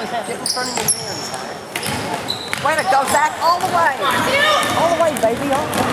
Get in front of your hands. Way to go, Zach. All the way. All the way, baby. All the way.